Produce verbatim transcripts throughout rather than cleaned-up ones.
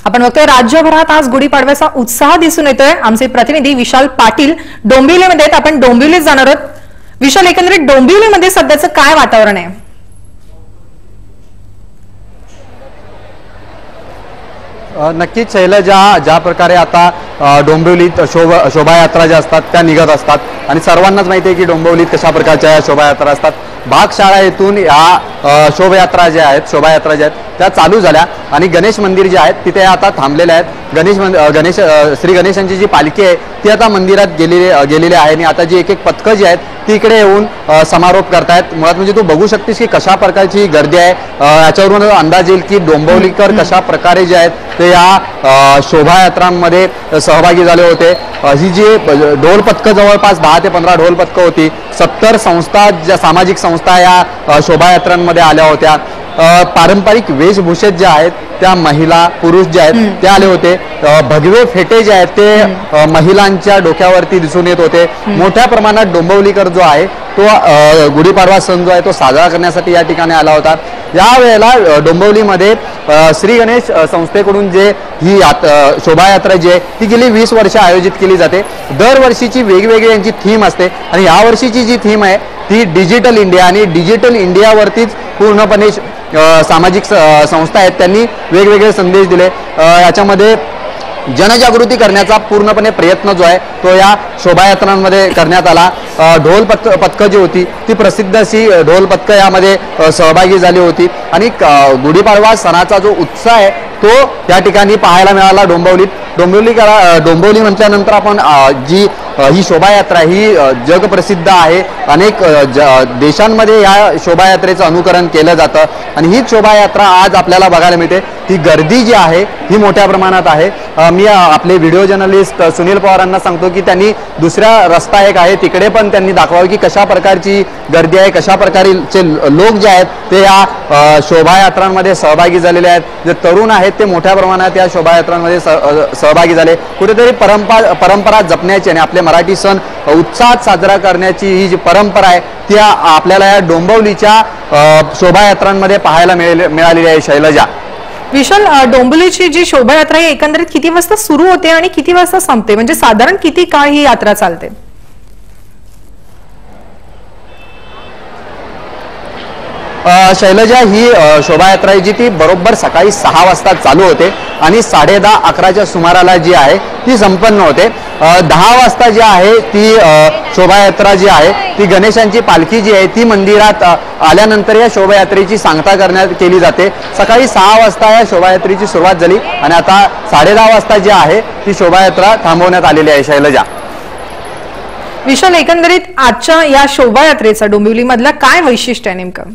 आपण बघतोय राज्यभरात आज गुढीपाडव्याचा उत्साह दिसून येतोय। आमचे प्रतिनिधी विशाल पाटील डोंबिवलीमध्ये आहेत। आपण डोंबिवलीत जाणार आहोत। विशाल, एकंदरीत डोंबिवलीमध्ये सध्याचं काय वातावरण आहे? नक्कीच शैलजा, ज्या प्रकारे आता डोंबिवलीत शोभा शोभायात्रा ज्या असतात त्या निघत असतात आणि सर्वांनाच माहिती आहे की डोंबिवलीत कशा प्रकारच्या शोभायात्रा असतात। भागशाळा येथून या शोभायात्रा ज्या आहेत शोभायात्रा ज्या आहेत त्या चालू झाल्या आणि गणेश मंदिर जे आहेत तिथे आता थांबलेले आहेत। गणेश गणेश श्री गणेशांची जी पालखी आहे ती आता मंदिरात गेलेली गेलेली आहे आणि आता जी एक एक पथकं जी आहेत ती इकडे येऊन समारोप करतायत। मुळात म्हणजे तू बघू शकतेस की कशा प्रकारची गर्दी आहे। याच्यावरून अंदाज येईल की डोंबिवलीकर कशा प्रकारे जे आहेत ते या शोभायात्रांमध्ये सहभागी झाले होते। ही जी ढोल पथकं जवळपास दहा ते पंधरा ढोल पथकं होती। सत्तर संस्था ज्या सामाजिक संस्था या शोभायात्रांमध्ये आल्या होत्या। पारंपरिक वेशभूषेत ज्या आहेत त्या महिला पुरुष जे आहेत ते आले होते। भगवे फेटे जे आहेत ते महिलांच्या डोक्यावरती दिसून येत होते। मोठ्या प्रमाणात डोंबिवलीकर जो आहे तो गुढीपाडवा सण जो आहे तो साजरा करण्यासाठी या ठिकाणी आला होता। या वेळेला डोंबिवलीमध्ये श्री गणेश संस्थेकडून जे ही शोभायात्रा जी आहे ती गेली वीस वर्ष आयोजित केली जाते। दरवर्षीची वेगवेगळी यांची थीम असते आणि या वर्षीची जी थीम आहे ती डिजिटल इंडिया आणि डिजिटल इंडियावरतीच पूर्णपणे सामाजिक संस्था आहेत त्यांनी वेगवेगळे संदेश दिले। याच्यामध्ये जनजागृती करण्याचा पूर्णपणे प्रयत्न जो आहे तो या शोभायात्रांमध्ये करण्यात आला। ढोल पथ पथकं जी होती ती प्रसिद्ध अशी ढोल पथकं यामध्ये सहभागी झाली होती आणि गुढीपाडवा सणाचा जो उत्साह आहे तो या ठिकाणी पाहायला मिळाला डोंबिवलीत। डोंबिवली करा डोंबिवली म्हटल्यानंतर आपण जी ही शोभायात्रा ही जगप्रसिद्ध आहे। अनेक देशांमध्ये या शोभायात्रेचं अनुकरण केलं जातं आणि हीच शोभायात्रा आज आपल्याला बघायला मिळते। ही गर्दी जी आहे ही मोठ्या प्रमाणात आहे। मी आपले व्हिडिओ जर्नलिस्ट सुनील पवारांना सांगतो की त्यांनी दुसऱ्या रस्ता एक आहे तिकडे पण त्यांनी दाखवावं की कशा प्रकारची गर्दी आहे, कशा प्रकारचे लोक जे आहेत ते या शोभायात्रांमध्ये सहभागी झालेले आहेत। जे तरुण आहेत ते मोठ्या प्रमाणात या शोभायात्रांमध्ये सहभागी झाले। कुठेतरी परंपरा परंपरा जपण्याची आणि आपले मराठी सण उत्साहात साजरा करण्याची ही जी परंपरा आहे ती आपल्याला या डोंबिवलीच्या शोभायात्रांमध्ये पाहायला मिळालेली आहे। शैलजा, विशाल, डोंबिवलीची जी शोभायात्रा आहे एकंदरीत किती वाजता सुरू होते आणि किती वाजता संपते? म्हणजे साधारण किती काळ ही यात्रा चालते? शैलजा, ही शोभायात्रा जी ती बरोबर सकाळी सहा वाजता चालू होते आणि साडे दहा अकराच्या सुमाराला जी आहे ती संपन्न होते। दहा वाजता जी आहे ती शोभायात्रा जी आहे ती गणेशांची पालखी जी आहे ती मंदिरात आल्यानंतर या शोभायात्रेची सांगता करण्यात केली जाते। सकाळी सहा वाजता या शोभायात्रेची सुरुवात झाली आणि आता साडे दहा वाजता जी आहे ती शोभायात्रा थांबवण्यात आलेली आहे। शैलजा, विशाल, एकंदरीत आजच्या या शोभायात्रेचं डोंबिवलीमधलं काय वैशिष्ट्य आहे नेमकं?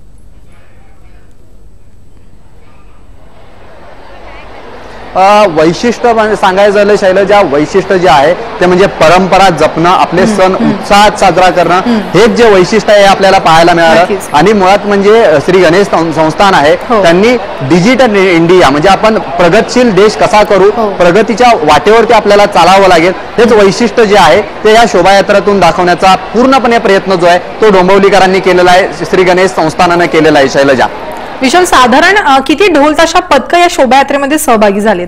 वैशिष्ट्य सांगायचं झालं शैलजा, वैशिष्ट्य जे आहे ते म्हणजे परंपरा जपणं, आपले सण उत्साहात साजरा करणं, हेच जे वैशिष्ट्य आहे आपल्याला पाहायला मिळालं। आणि मुळात म्हणजे श्री गणेश संस्थान आहे त्यांनी डिजिटल इंडिया म्हणजे आपण प्रगतशील देश कसा करू, प्रगतीच्या वाटेवरती आपल्याला चालावं लागेल, हेच वैशिष्ट्य जे आहे ते या शोभायात्रेतून दाखवण्याचा पूर्णपणे प्रयत्न जो आहे तो डोंबिवलीकरांनी केलेला आहे, श्री गणेश संस्थानानं केलेला आहे। शैलजा, विशाल, साधारण किती ढोल ताशा पथकं या शोभायात्रेमध्ये सहभागी झालेत?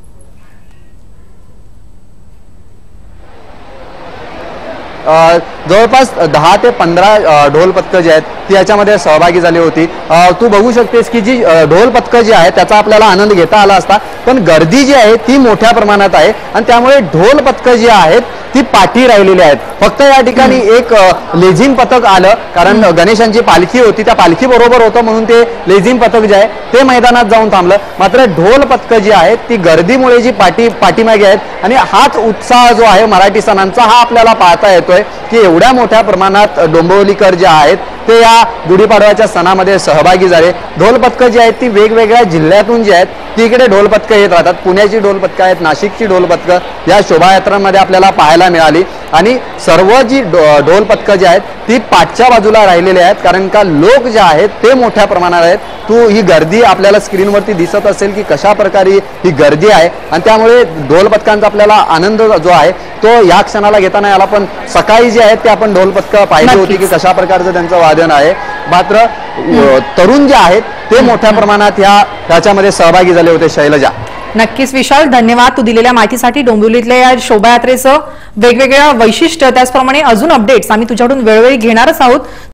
जवळपास दहा ते पंधरा ढोल पथकं जी आहेत ती याच्यामध्ये सहभागी झाली होती। तू बघू शकतेस की जी ढोल पथकं जी आहे त्याचा आपल्याला आनंद घेता आला असता, पण गर्दी जी आहे ती मोठ्या प्रमाणात आहे आणि त्यामुळे ढोल पथकं जी आहेत ती पाठी राहिलेली आहेत। फक्त या ठिकाणी एक लेझिम पथक आलं कारण गणेशांची पालखी होती, त्या पालखी बरोबर होतं म्हणून ते लेझिम पथक जे आहे ते मैदानात जाऊन थांबलं। मात्र ढोल पथकं जी आहेत ती गर्दीमुळे जी पाठी पाठीमागे आहेत आणि हाच उत्साह जो आहे मराठी सणांचा हा आपल्याला पाहता येतोय की एवढ्या मोठ्या प्रमाणात डोंबिवलीकर जे आहेत ते या गुढीपाडव्याच्या सणामध्ये सहभागी झाले। ढोल पथकं जी आहेत ती वेगवेगळ्या जिल्ह्यातून जी आहेत ती इकडे ढोल पथकं येत राहतात। पुण्याची ढोल पथकं आहेत, नाशिकची ढोल पथकं या शोभायात्रांमध्ये आपल्याला पाहायला मिळाली आणि सर्व जी ढोल पथकं जी आहेत ती पाठच्या बाजूला राहिलेली आहेत कारण का लोक जे आहेत ते मोठ्या प्रमाणात आहेत। तू ही गर्दी आपल्याला स्क्रीनवरती दिसत असेल की कशा प्रकारे ही गर्दी आहे आणि त्यामुळे ढोल पथकांचा आपल्याला आनंद जो आहे तो या क्षणाला घेताना याला पण सकाळी जे आहेत ते आपण ढोल पथकं पाहिली होती की कशा प्रकारचं त्यांचं वादन आहे। मात्र तरुण जे आहेत ते मोठ्या प्रमाणात ह्या त्याच्यामध्ये सहभागी झाले होते। शैलजा, नक्कीच विशाल, धन्यवाद तू दिलेल्या माहितीसाठी. डोंबिवलीतल्या या शोभायात्रेचं वेगवेगळ्या वैशिष्ट्य त्याचप्रमाणे अजून अपडेट्स आम्ही तुझ्याकडून वेळोवेळी घेणारच आहोत.